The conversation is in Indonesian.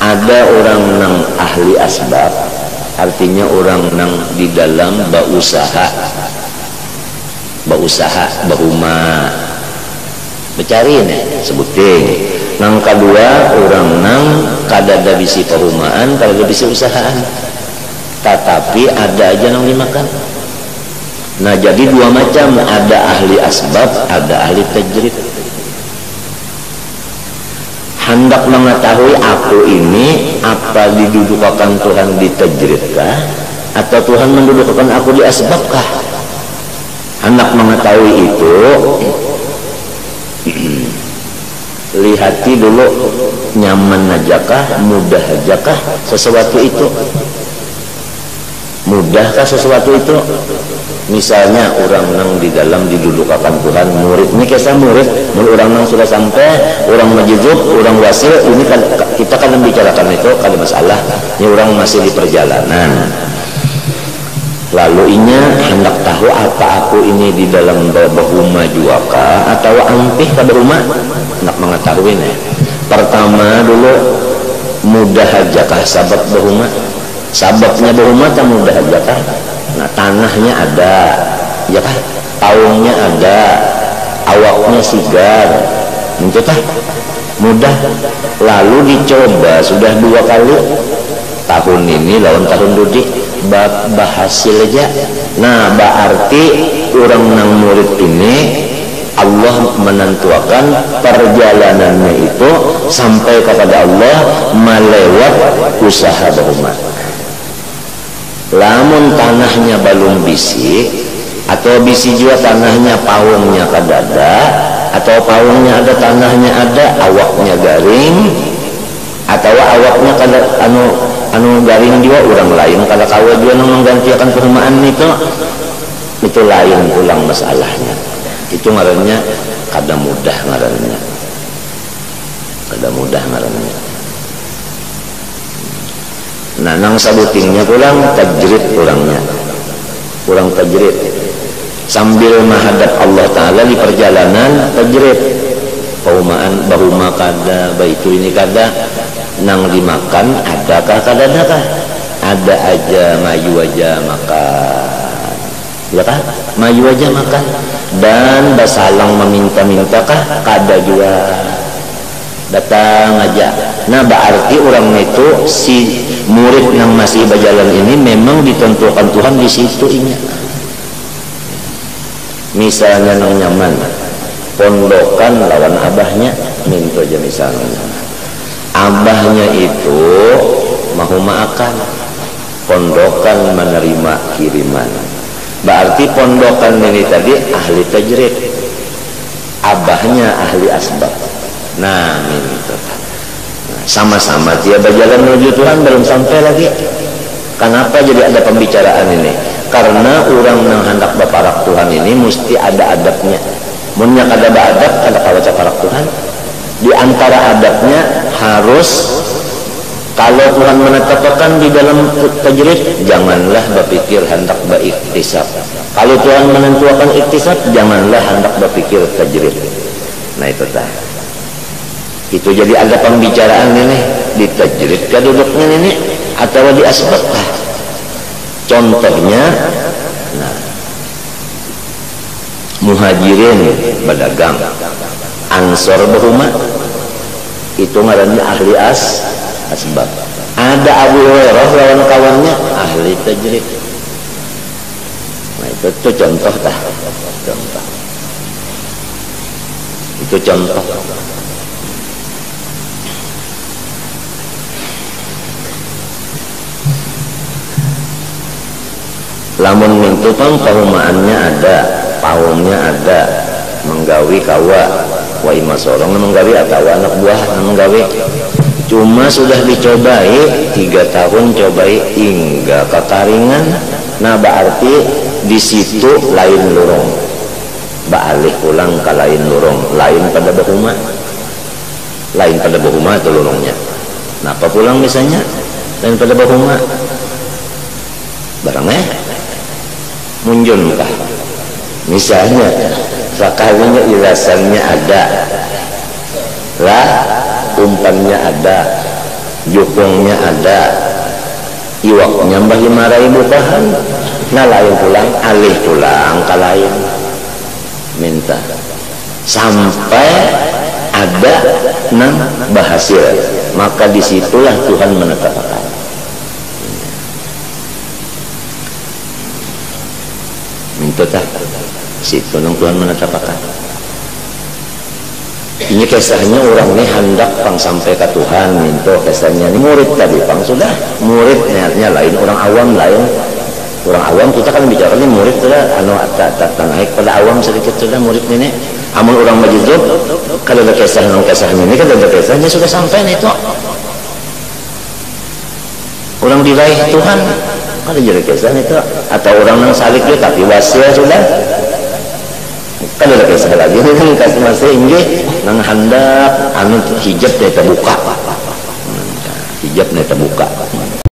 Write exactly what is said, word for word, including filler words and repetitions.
Ada orang nang ahli asbab, artinya orang nang di dalam bausaha, bausaha, bahuma, becari nih sebutin. Nang kedua orang nang kadada bisi perumahan, kadada bisi usahaan. Tetapi ada aja nang dimakan. Nah jadi dua macam, ada ahli asbab, ada ahli tajrid. Hendak mengetahui aku ini apa didudukakan Tuhan di tajridkah atau Tuhan mendudukakan aku di asbabkah? Hendak mengetahui itu lihati dulu nyaman ajakah, mudah ajakah sesuatu itu. Mudahkah sesuatu itu? Misalnya orang nang di dalam didudukakan Tuhan, murid ini kisah murid, murid orang nang sudah sampai, orang majizub, orang wasil, ini kan kita kan membicarakan itu kada masalah. Ini orang masih di perjalanan. Lalu inya hendak tahu apa aku ini di dalam bahuma juaka atau ampih ke rumah, hendak mengetahui nih. Pertama dulu mudah aja kah sabab bahuma? Sababnya bahuma tak mudah aja kah? Nah tanahnya ada, ya kan? Tahunnya ada, awaknya sigar, itu kan mudah. Lalu dicoba sudah dua kali, tahun ini lawan tahun dudi, bahasil aja. Nah berarti orang nang murid ini Allah menentukan perjalanannya itu sampai kepada Allah melewat usaha bahuma. Lamun tanahnya belum bisi atau bisi juga tanahnya pawungnya kadada atau pawungnya ada tanahnya ada awaknya garing atau awaknya kada anu anu garing juga orang lain kalau kawat dia menggantikan perumahan itu itu lain pulang masalahnya. Itu ngarannya kada mudah ngarannya kada mudah ngarannya. Nah nang sabutingnya pulang tajrid kurangnya, kurang tajrid sambil menghadap Allah Ta'ala di perjalanan tajrid paumaan bahuma kada baitu ini kada nang dimakan adakah kada adakah ada aja maju aja makan, ya kan maju aja makan dan basalang meminta-mintakah kada juga datang aja. Nah berarti orang itu si murid yang masih berjalan ini memang ditentukan Tuhan di situ ini. Misalnya nang nyaman pondokan lawan abahnya minta aja misalnya abahnya itu mau makan pondokan menerima kiriman, berarti pondokan ini tadi ahli tajrid, abahnya ahli asbab. Nah minta sama-sama dia berjalan menuju Tuhan belum sampai lagi. Kenapa jadi ada pembicaraan ini? Karena orang yang hendak berparak Tuhan ini mesti ada adabnya. Munnya kada ada adab kada kawaca parak Tuhan. Di antara adabnya harus kalau Tuhan menetapkan di dalam tajrid janganlah berpikir hendak beriktisab. Kalau Tuhan menentukan iktisab janganlah hendak berpikir tajrid. Nah itu dah. Itu jadi ada pembicaraan ini di tajrid keduduknya ini atau di asbab. Contohnya nah, muhajirin berdagang, ansor berumah itu ngarannya ahli as asbab. Ada Abu Hurairah lawan kawannya ahli tajrid. Nah itu, itu contoh dah, contoh itu contoh. Lamun mintu pang pahumaannya ada, pahumnya ada, menggawi kawa, wa ima sorong menggawi atau anak buah menggawi. Cuma sudah dicobai tiga tahun cobai hingga kekaringan. Nah berarti di situ lain lurung, balik pulang ke lain lurung, lain pada bahuma, lain pada bahuma itu lurungnya. Napa pulang misalnya lain pada bahuma, barangnya munjun kah misalnya sekalinya irasannya ada lah umpannya ada jukungnya ada, iwaknya bagi marai bukahan, nah lain pulang, alih pulang ke lain, minta sampai ada nang berhasil, maka disitulah Tuhan menetapkan. Minta tak, situ nang Tuhan menetapkan. Ini kisahnya orang ini hendak pang sampai ke Tuhan, minta kisahnya ini murid tadi pang sudah murid niatnya lain, orang awam lain, orang awam kita kan bicara ini murid sudah anu tak naik pada awam sedikit sudah murid ini. Amun orang majuzub kalau ada kisah nang kisah ini kan ada kisahnya sudah sampai nih itu orang diraih Tuhan ada jadi kisah itu, atau orang nang salik dia tapi wasil sudah kan ada kisah lagi ini kan kasih masih ini nang hendak anu hijab dia terbuka, hijab dia terbuka.